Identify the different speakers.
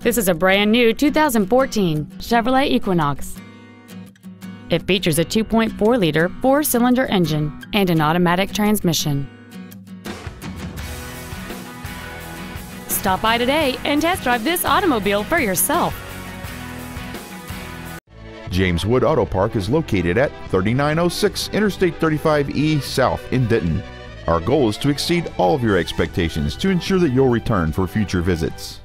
Speaker 1: This is a brand new 2014 Chevrolet Equinox. It features a 2.4-liter four-cylinder engine and an automatic transmission. Stop by today and test drive this automobile for yourself.
Speaker 2: James Wood Auto Park is located at 3906 Interstate 35E South in Denton. Our goal is to exceed all of your expectations to ensure that you'll return for future visits.